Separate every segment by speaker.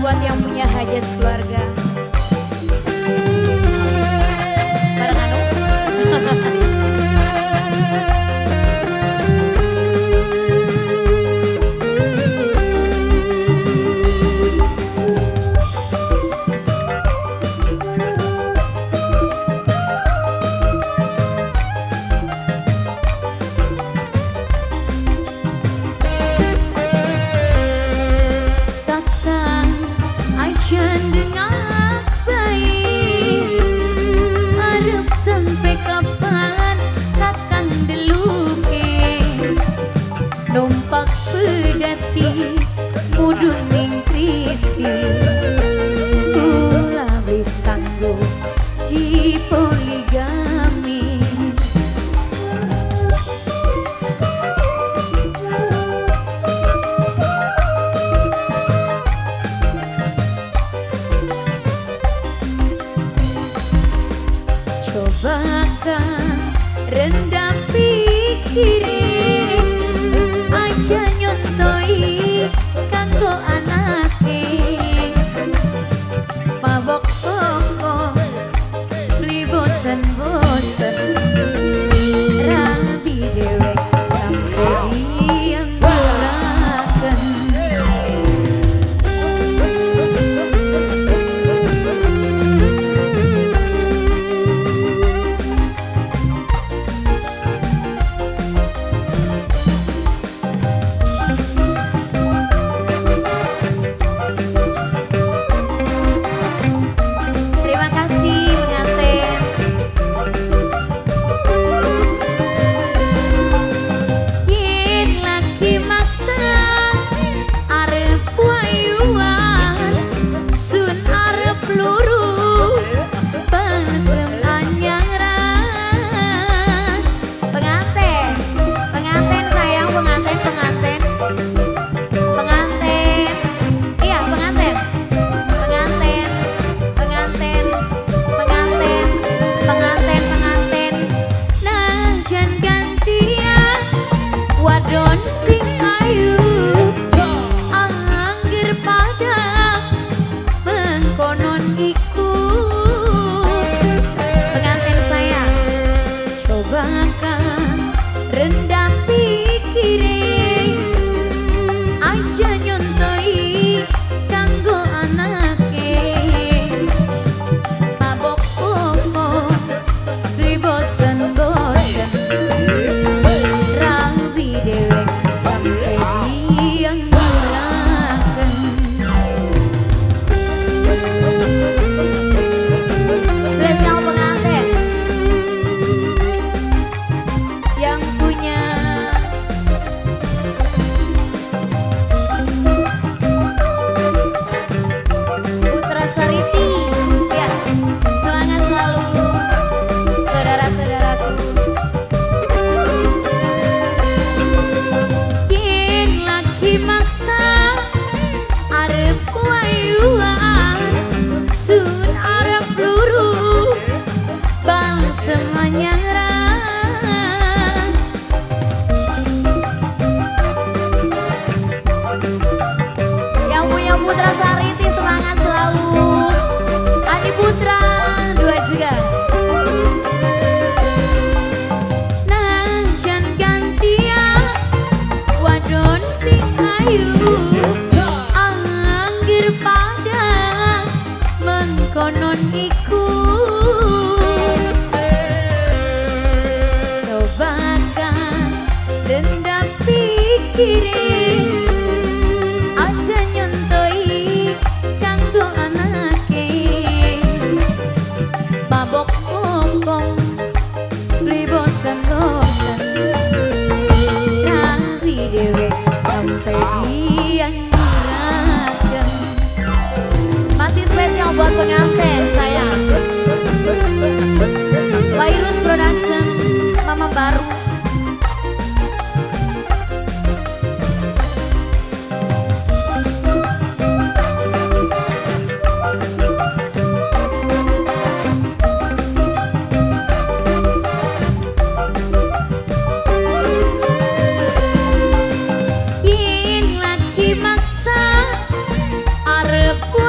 Speaker 1: buat yang punya hajat keluarga. Bareng Anu.
Speaker 2: Numpak pedati mudun ning krisi kula wis sanggup di poligami. Coba kan rendah pikirin aja nyontoi kanggo anake mabok pokok beli bosen-bosen rabi dewek sampai yang berakan. Rendah pikirin aja nyontoi kanggo anake mabok pokok beli bosen-bosen rabi dewek sampai yang berakan. Spesial pengantin yang punya Putra Sariti, ya semangat selalu saudara-saudaraku. Yen lagi maksa arep wayuan sun arep luru bang semuanya Putra Sariti semangat selalu. Adi Putra dua juga. Nang jan gantian wadon sing ayu anggir pada mengkonon iku coba kan rendah pikirin aja nyontoi kanggo anake mabok pokok beli bosen-bosen rabi dewek sampai yang berakan. Masih spesial buat pengantin sayang Virus Production Mama Baru. Maksa arep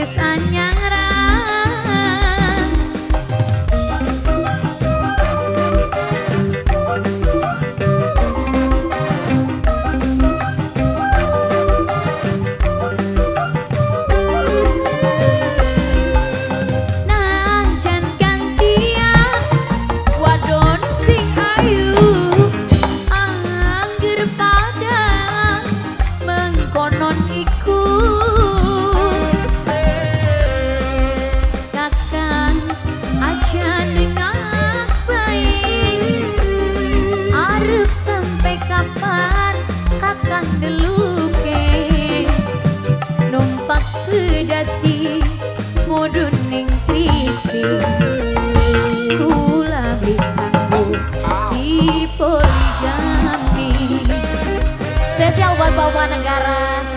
Speaker 2: wis anyaran. Nang jan gantian wadon sing ayu angger padang mengkonon iku kakang aja nengah baik arep sampai kapan kakang deluke numpak pedati mudun ning prising kula bisa di poligami spesial buat bawa negara.